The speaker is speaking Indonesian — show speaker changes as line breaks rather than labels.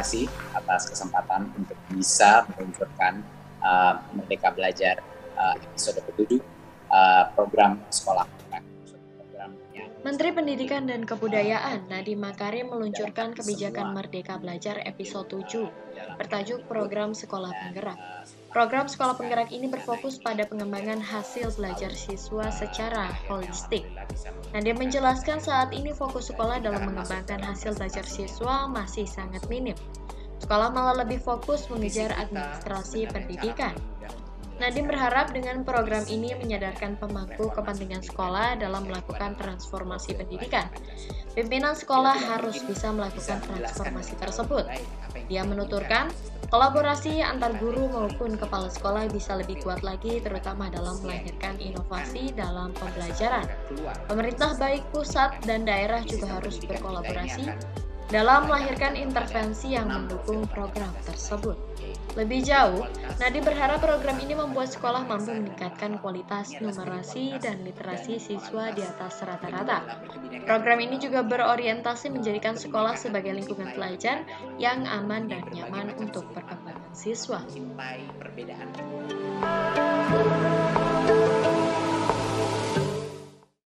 kasih atas kesempatan untuk bisa meluncurkan Merdeka Belajar episode ke-7 program sekolah.
Menteri Pendidikan dan Kebudayaan Nadiem Makarim meluncurkan kebijakan Merdeka Belajar episode 7 bertajuk Program Sekolah Penggerak. Program Sekolah Penggerak ini berfokus pada pengembangan hasil belajar siswa secara holistik. Nadiem menjelaskan saat ini fokus sekolah dalam mengembangkan hasil belajar siswa masih sangat minim. Sekolah malah lebih fokus mengejar administrasi pendidikan. Nadiem berharap dengan program ini menyadarkan pemangku kepentingan sekolah dalam melakukan transformasi pendidikan. Pimpinan sekolah harus bisa melakukan transformasi tersebut. Dia menuturkan, kolaborasi antar guru maupun kepala sekolah bisa lebih kuat lagi terutama dalam melahirkan inovasi dalam pembelajaran. Pemerintah baik pusat dan daerah juga harus berkolaborasi dalam melahirkan intervensi yang mendukung program tersebut. Lebih jauh, Nadiem berharap program ini membuat sekolah mampu meningkatkan kualitas numerasi dan literasi siswa di atas rata-rata. Program ini juga berorientasi menjadikan sekolah sebagai lingkungan belajar yang aman dan nyaman untuk perkembangan siswa.